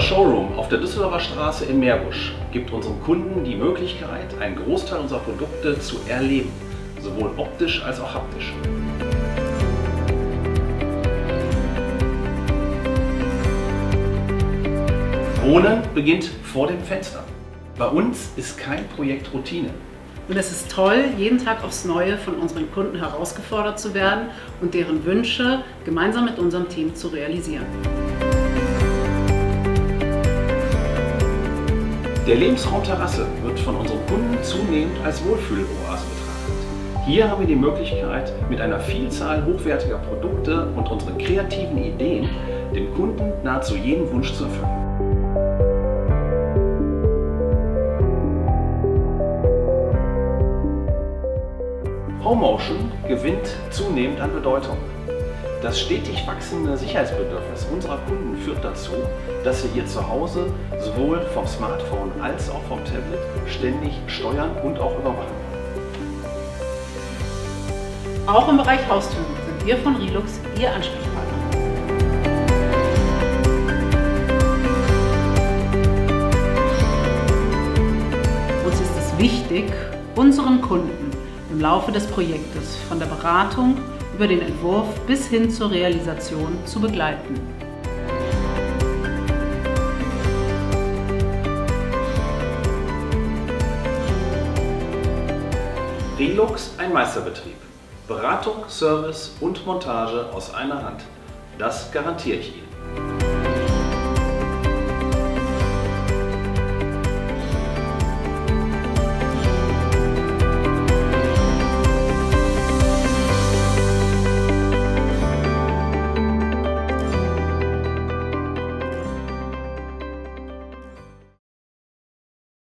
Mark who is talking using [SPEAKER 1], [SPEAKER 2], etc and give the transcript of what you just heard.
[SPEAKER 1] Showroom auf der Düsseldorfer Straße in Meerbusch gibt unseren Kunden die Möglichkeit, einen Großteil unserer Produkte zu erleben, sowohl optisch als auch haptisch. Wohnen beginnt vor dem Fenster. Bei uns ist kein Projekt Routine.
[SPEAKER 2] Und es ist toll, jeden Tag aufs Neue von unseren Kunden herausgefordert zu werden und deren Wünsche gemeinsam mit unserem Team zu realisieren.
[SPEAKER 1] Der Lebensraum Terrasse wird von unseren Kunden zunehmend als Wohlfühloase betrachtet. Hier haben wir die Möglichkeit, mit einer Vielzahl hochwertiger Produkte und unseren kreativen Ideen dem Kunden nahezu jeden Wunsch zu erfüllen. Homemotion gewinnt zunehmend an Bedeutung. Das stetig wachsende Sicherheitsbedürfnis unserer Kunden führt dazu, dass wir ihr Zuhause sowohl vom Smartphone als auch vom Tablet ständig steuern und auch überwachen.
[SPEAKER 2] Auch im Bereich Haustüren sind wir von Relux Ihr Ansprechpartner. Uns ist es wichtig, unseren Kunden im Laufe des Projektes von der Beratung über den Entwurf bis hin zur Realisation zu begleiten.
[SPEAKER 1] Relux, ein Meisterbetrieb. Beratung, Service und Montage aus einer Hand. Das garantiere ich Ihnen.